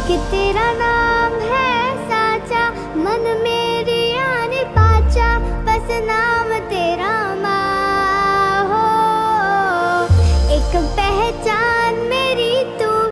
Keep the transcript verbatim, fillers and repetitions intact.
कि तेरा नाम है साचा, मन मेरी आने पाचा, बस नाम तेरा माँ हो। एक पहचान